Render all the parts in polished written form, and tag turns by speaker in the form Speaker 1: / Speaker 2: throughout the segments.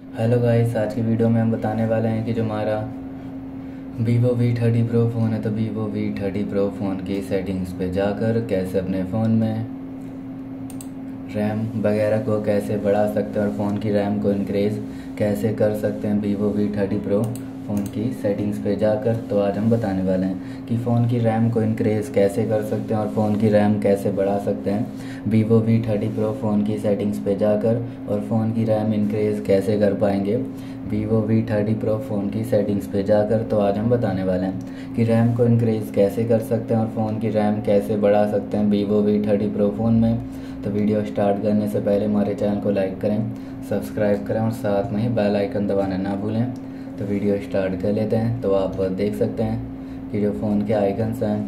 Speaker 1: Hello guys, आज की video में हम बताने वाले हैं कि जो हमारा वीवो V30 प्रो फ़ोन है, तो वीवो V30 प्रो फ़ोन की सेटिंग्स पे जाकर कैसे अपने फ़ोन में रैम वगैरह को कैसे बढ़ा सकते हैं और फ़ोन की रैम को इंक्रीज़ कैसे कर सकते हैं वीवो V30 प्रो फ़ोन की सेटिंग्स पे जाकर। तो आज हम बताने वाले हैं कि फ़ोन की रैम को इंक्रीज़ कैसे कर सकते हैं और फ़ोन की रैम कैसे बढ़ा सकते हैं वीवो V30 प्रो फ़ोन की सेटिंग्स पे जाकर, और फ़ोन की रैम इंक्रीज़ कैसे कर पाएंगे वीवो V30 प्रो फ़ोन की सेटिंग्स पे जाकर। तो आज हम बताने वाले हैं कि रैम को इंक्रीज़ कैसे कर सकते हैं और फ़ोन की रैम कैसे बढ़ा सकते हैं वीवो V30 प्रो फ़ोन में। तो वीडियो स्टार्ट करने से पहले हमारे चैनल को लाइक करें, सब्सक्राइब करें और साथ में ही बेल आइकन दबाना ना भूलें। तो वीडियो स्टार्ट कर लेते हैं। तो आप देख सकते हैं कि जो फ़ोन के आइकन्स हैं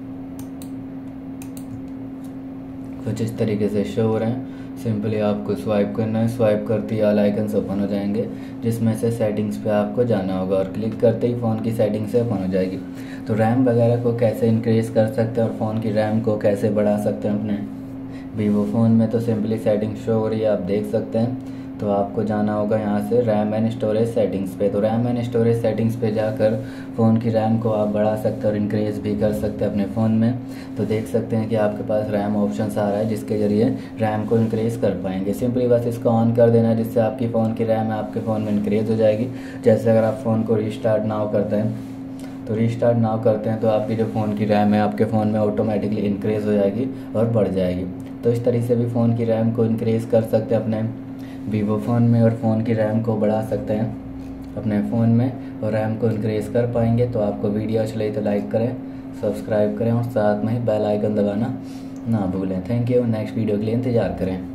Speaker 1: कुछ इस तरीके से शो हो रहे हैं। सिंपली आपको स्वाइप करना है, स्वाइप करते ही ऑल आइकन्स ओपन हो जाएंगे, जिसमें से सेटिंग्स पे आपको जाना होगा और क्लिक करते ही फ़ोन की सेटिंग से ओपन हो जाएगी। तो रैम वगैरह को कैसे इंक्रीज़ कर सकते हैं और फ़ोन की रैम को कैसे बढ़ा सकते हैं अपने वीवो फ़ोन में। तो सिंपली सेटिंग शो हो रही है, आप देख सकते हैं। तो आपको जाना होगा यहाँ से रैम एंड स्टोरेज सेटिंग्स पे। तो रैम एंड स्टोरेज सेटिंग्स पे जाकर फ़ोन की रैम को आप बढ़ा सकते हैं और इंक्रीज़ भी कर सकते हैं अपने फ़ोन में। तो देख सकते हैं कि आपके पास रैम ऑप्शंस आ रहा है, जिसके ज़रिए रैम को इंक्रीज़ कर पाएंगे। सिंपली बस इसको ऑन कर देना है, जिससे आपकी फ़ोन की रैम है आपके फ़ोन में इंक्रीज़ हो जाएगी। जैसे अगर आप फ़ोन को रीस्टार्ट नाउ करते हैं, तो रीस्टार्ट नाउ करते हैं तो आपकी जो फ़ोन की रैम है आपके फ़ोन में ऑटोमेटिकली इंक्रीज़ हो जाएगी और बढ़ जाएगी। तो इस तरीके से भी फ़ोन की रैम को इंक्रीज़ कर सकते हैं अपने वीवो फ़ोन में, और फ़ोन की रैम को बढ़ा सकते हैं अपने फ़ोन में और रैम को इंक्रीज़ कर पाएंगे। तो आपको वीडियो अच्छी लगी तो लाइक करें, सब्सक्राइब करें और साथ में ही बेल आइकन दबाना ना भूलें। Thank you. नेक्स्ट वीडियो के लिए इंतज़ार करें।